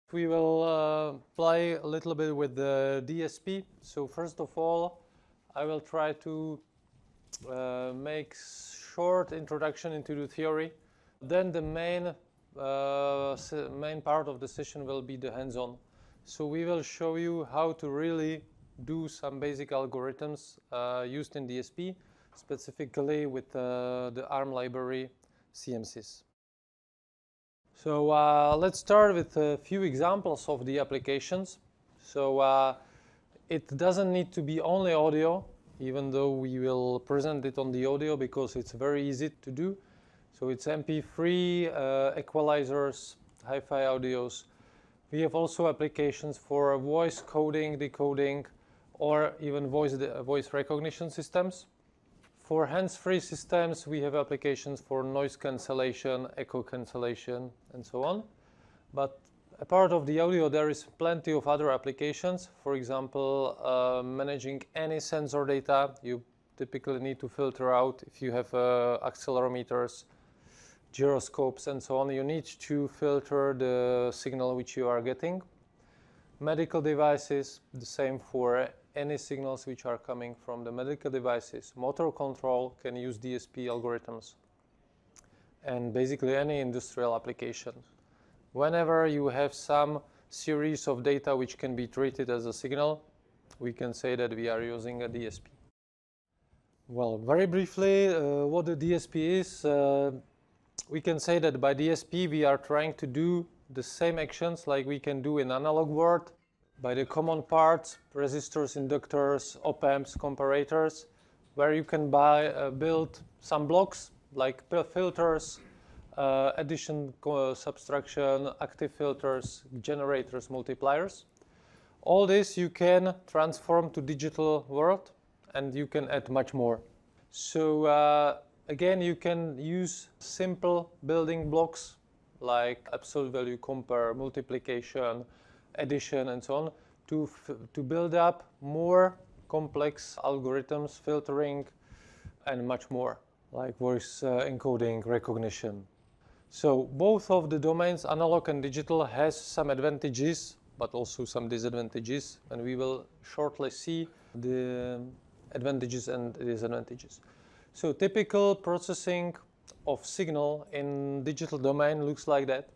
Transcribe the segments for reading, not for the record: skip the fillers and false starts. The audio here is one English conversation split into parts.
We will play a little bit with the DSP. So first of all, I will try to make short introduction into the theory. Then the main part of the session will be the hands-on. So we will show you how to really do some basic algorithms used in DSP, specifically with the ARM library CMSIS. So let's start with a few examples of the applications. So it doesn't need to be only audio, even though we will present it on the audio because it's very easy to do. So it's MP3, equalizers, hi-fi audios. We have also applications for voice coding, decoding, or even voice recognition systems. For hands-free systems, we have applications for noise cancellation, echo cancellation, and so on. But apart of the audio, there is plenty of other applications. For example, managing any sensor data. You typically need to filter out if you have accelerometers, gyroscopes, and so on. You need to filter the signal which you are getting. Medical devices, the same for any signals which are coming from the medical devices. Motor control can use DSP algorithms. And basically any industrial application. Whenever you have some series of data which can be treated as a signal, we can say that we are using a DSP. Well, very briefly, what the DSP is, we can say that by DSP we are trying to do the same actions like we can do in analog world by the common parts, resistors, inductors, op-amps, comparators, where you can build some blocks like filters, addition, subtraction, active filters, generators, multipliers. All this you can transform to digital world and you can add much more. So again, you can use simple building blocks like absolute value compare, multiplication, addition, and so on, to build up more complex algorithms, filtering, and much more, like voice encoding, recognition. So both of the domains, analog and digital, has some advantages, but also some disadvantages, and we will shortly see the advantages and disadvantages. So typical processing of signal in digital domain looks like that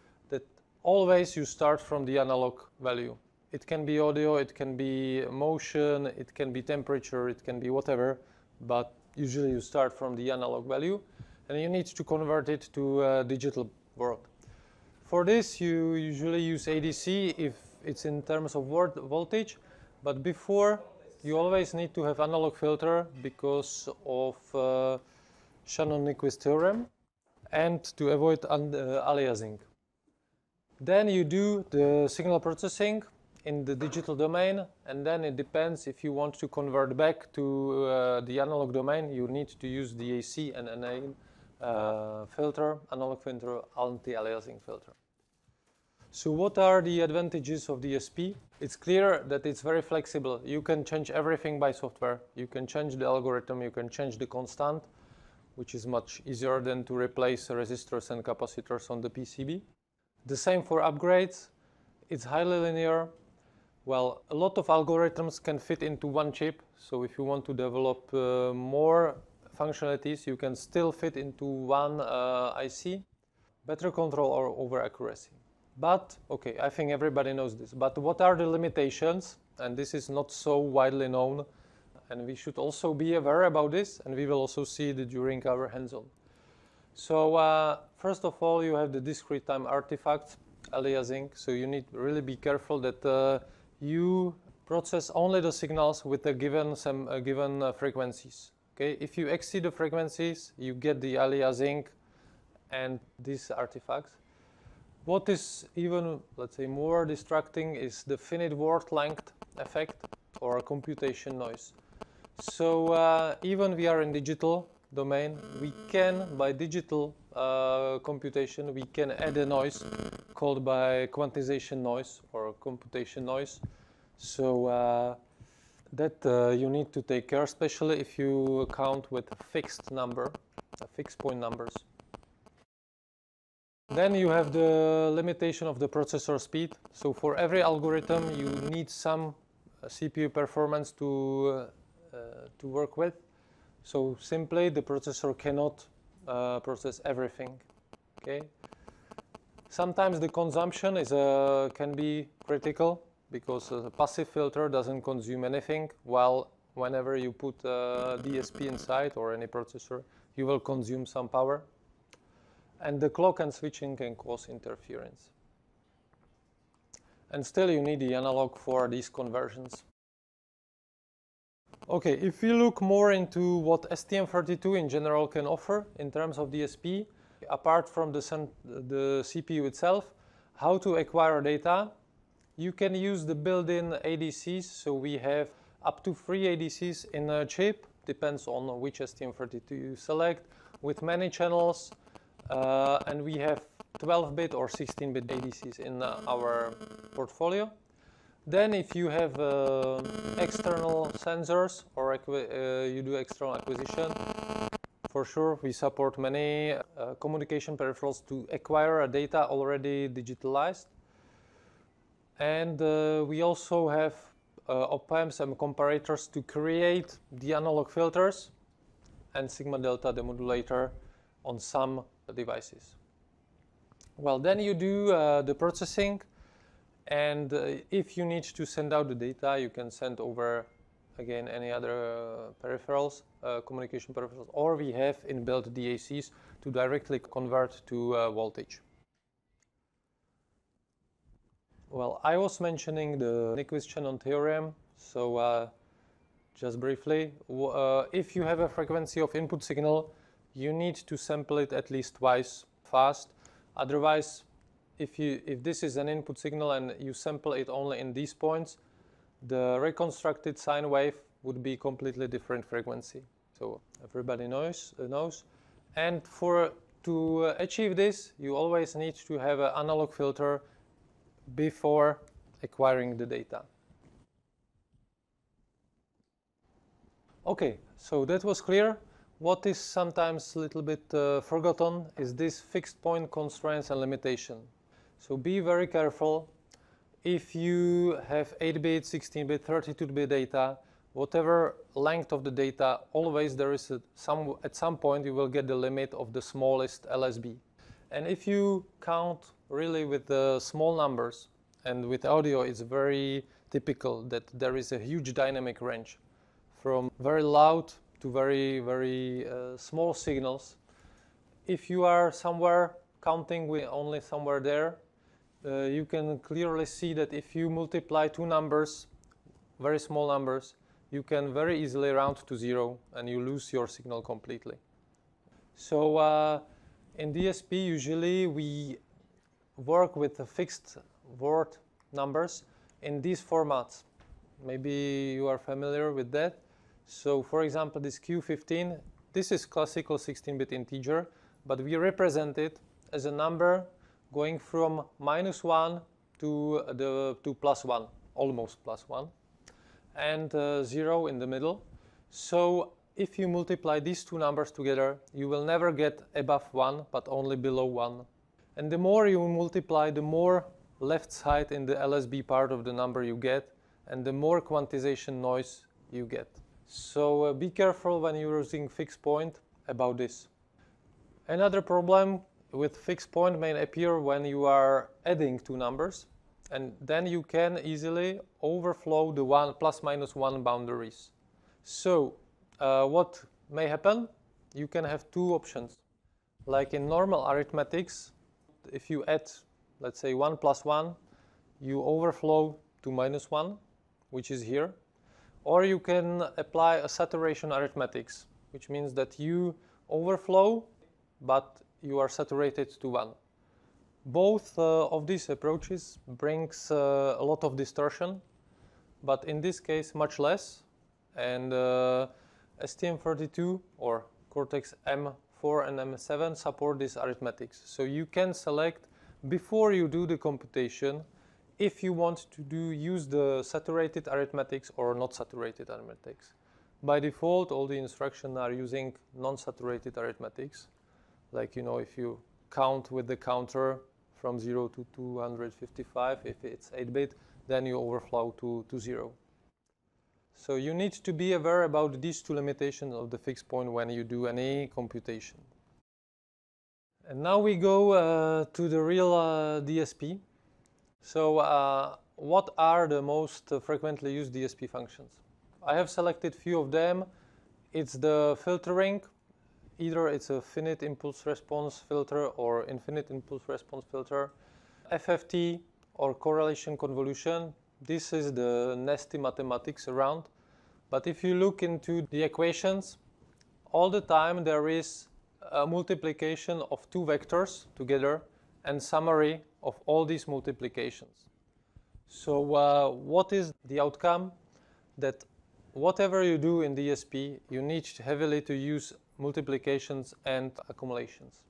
always you start from the analog value. It can be audio, it can be motion, it can be temperature, it can be whatever, but usually you start from the analog value and you need to convert it to a digital world. For this you usually use ADC if it's in terms of voltage, but before you always need to have analog filter because of Shannon-Nyquist theorem and to avoid aliasing. Then you do the signal processing in the digital domain, and then it depends if you want to convert back to the analog domain, you need to use DAC and NA filter, analog filter, anti-aliasing filter. So what are the advantages of DSP? It's clear that it's very flexible. You can change everything by software. You can change the algorithm, you can change the constant, which is much easier than to replace resistors and capacitors on the PCB. The same for upgrades. It's highly linear. Well, a lot of algorithms can fit into one chip. So if you want to develop more functionalities, you can still fit into one IC. Better control over accuracy. But, okay, I think everybody knows this. But what are the limitations? And this is not so widely known. And we should also be aware about this. And we will also see it during our hands-on. So first of all, you have the discrete time artifacts, aliasing. So you need to really be careful that you process only the signals with a given frequencies. Okay, if you exceed the frequencies, you get the aliasing and these artifacts. What is even, let's say, more distracting is the finite word length effect or computation noise. So even we are in digital domain, we can, by digital computation, we can add a noise called by quantization noise or computation noise. So that you need to take care, especially if you count with a fixed number, fixed point numbers. Then you have the limitation of the processor speed. So for every algorithm, you need some CPU performance to work with. So simply, the processor cannot process everything. Okay. Sometimes the consumption is can be critical because a passive filter doesn't consume anything, while whenever you put a DSP inside or any processor, you will consume some power. And the clock and switching can cause interference. And still you need the analog for these conversions. Okay, if we look more into what STM32 in general can offer in terms of DSP, apart from the CPU itself, how to acquire data, you can use the built-in ADCs. So we have up to 3 ADCs in a chip, depends on which STM32 you select, with many channels, and we have 12-bit or 16-bit ADCs in our portfolio. Then if you have external sensors or you do external acquisition, for sure we support many communication peripherals to acquire data already digitalized. And we also have op-amps and comparators to create the analog filters and sigma delta demodulator on some devices. Well, then you do the processing, and if you need to send out the data, you can send over, again, any other peripherals, communication peripherals, or we have inbuilt DACs to directly convert to voltage. Well, I was mentioning the Nyquist-Shannon theorem, so just briefly, if you have a frequency of input signal, you need to sample it at least twice fast. Otherwise, if this is an input signal and you sample it only in these points, the reconstructed sine wave would be completely different frequency. So everybody knows. And to achieve this, you always need to have an analog filter before acquiring the data. Okay, so that was clear. What is sometimes a little bit forgotten is this fixed point constraints and limitation. So be very careful. If you have 8-bit, 16-bit, 32-bit data, whatever length of the data, always there is at some point you will get the limit of the smallest LSB. And if you count really with the small numbers, and with audio it's very typical that there is a huge dynamic range from very loud to very, very small signals. If you are somewhere counting with only somewhere there, you can clearly see that if you multiply two numbers, very small numbers, you can very easily round to 0 and you lose your signal completely. So in DSP, usually we work with the fixed word numbers in these formats. Maybe you are familiar with that. So for example, this Q15, this is classical 16-bit integer, but we represent it as a number going from -1 to +1, almost +1, and 0 in the middle. So if you multiply these two numbers together, you will never get above 1, but only below 1. And the more you multiply, the more left side in the LSB part of the number you get, and the more quantization noise you get. So be careful when you're using fixed point about this. Another problem with fixed point may appear when you are adding two numbers, and then you can easily overflow the ±1 boundaries. So what may happen? You can have two options. Like in normal arithmetics, if you add, let's say 1 + 1, you overflow to -1, which is here. Or you can apply a saturation arithmetics, which means that you overflow, but you are saturated to 1. Both of these approaches brings a lot of distortion, but in this case much less. And STM32 or Cortex-M4 and M7 support this arithmetics. So you can select before you do the computation if you want to use the saturated arithmetics or not saturated arithmetics. By default, all the instructions are using non-saturated arithmetics. Like, if you count with the counter from 0 to 255. If it's 8-bit, then you overflow to 0. So you need to be aware about these two limitations of the fixed point when you do any computation. And now we go to the real DSP. So what are the most frequently used DSP functions? I have selected few of them. It's the filtering. Either it's a finite impulse response filter or infinite impulse response filter. FFT or correlation convolution. This is the nasty mathematics around. But if you look into the equations, all the time there is a multiplication of two vectors together and summary of all these multiplications. So what is the outcome? That whatever you do in DSP, you need heavily to use multiplications and accumulations.